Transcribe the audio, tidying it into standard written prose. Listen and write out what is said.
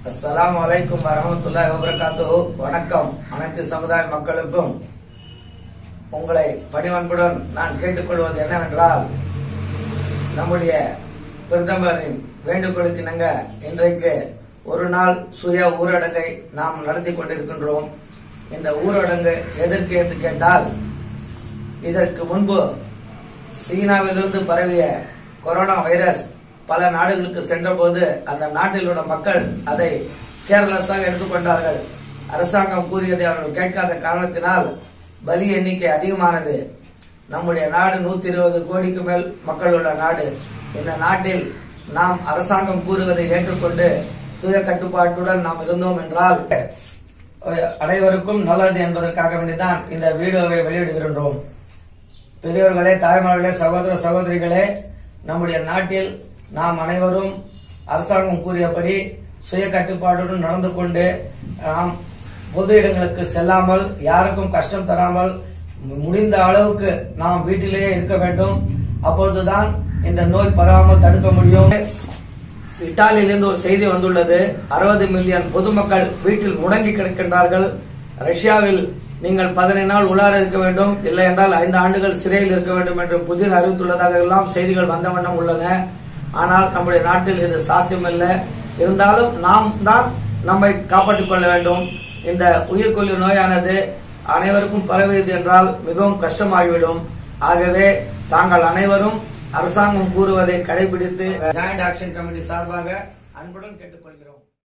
அஸ்ஸலாமு அலைக்கும் வரஹ்மத்துல்லாஹி வபரகாத்துஹு. வணக்கம். அனைத்து சமுதாய மக்களுக்கும் உங்களை பணிவன்புடன் நான் கேட்டுக்கொள்வது என்னவென்றால், நம்முடைய பிரதமரின் வேண்டுகோளுக்கு இணங்க இன்றைக்கு ஒரு நாள் சுய ஊரடங்கை நாம் நடத்தி கொண்டிருக்கின்றோம். இந்த ஊரடங்கு எதற்கு என்று கேட்டால், இதற்கு முன்பு சீனாவிலிருந்து பரவிய கொரோனா வைரஸ் பல நாடுகளுக்கு சென்ற போது அந்த நாட்டில் உள்ள மக்கள் அதை கேர்லெஸ்ஸாக எடுத்துக்கொண்டார்கள். அரசாங்கம் கூறியதை அவர்கள் கேட்காத காரணத்தினால் பலி எண்ணிக்கை அதிகமானது. நம்முடைய நாடு 120 கோடிக்கு மேல் மக்கள் உள்ள நாடு. இந்த நாட்டில் நாம் அரசாங்கம் கூறுவதை ஏற்றுக்கொண்டு சுய கட்டுப்பாட்டுடன் நாம் இருந்தோம் என்றால் அனைவருக்கும் நல்லது என்பதற்காக வேண்டிதான் இந்த வீடியோவை வெளியிடுகின்றோம். பெரியோர்களே, தாய்மார்களே, சகோதர சகோதரிகளே, நம்முடைய நாட்டில் நாம் அனைவரும் அரசாங்கம் கூறியபடி சுய கட்டுப்பாட்டுடன் நடந்து கொண்டு நாம் பொது இடங்களுக்கு செல்லாமல், யாருக்கும் கஷ்டம் தராமல் முடிந்த அளவுக்கு நாம் வீட்டிலேயே இருக்க வேண்டும். அப்பொழுதுதான் இந்த நோய் பரவாமல் தடுக்க முடியும். இத்தாலியிலிருந்து ஒரு செய்தி வந்துள்ளது. 60 மில்லியன் பொதுமக்கள் வீட்டில் முடங்கி கிடக்கின்றார்கள். ரஷ்யாவில் நீங்கள் 15 நாள் உள்ளார இருக்க வேண்டும், இல்லை என்றால் 5 ஆண்டுகள் சிறையில் இருக்க வேண்டும் என்று புதிர் அறிவித்துள்ளதாக எல்லாம் செய்திகள் வந்த வண்ணம் உள்ளன. ஆனால் நம்முடைய நாட்டில் இது சாத்தியமல்ல. இருந்தாலும் நாம் தான் நம்மை காப்பாற்றிக் கொள்ள வேண்டும். இந்த உயிர்கொல்லி நோயானது அனைவருக்கும் பரவியது என்றால் மிகவும் கஷ்டமாகிவிடும். ஆகவே தாங்கள் அனைவரும் அரசாங்கம் கூறுவதை கடைபிடித்து ஜாயிண்ட் ஆக்ஷன் கமிட்டி சார்பாக அன்புடன் கேட்டுக்கொள்கிறோம்.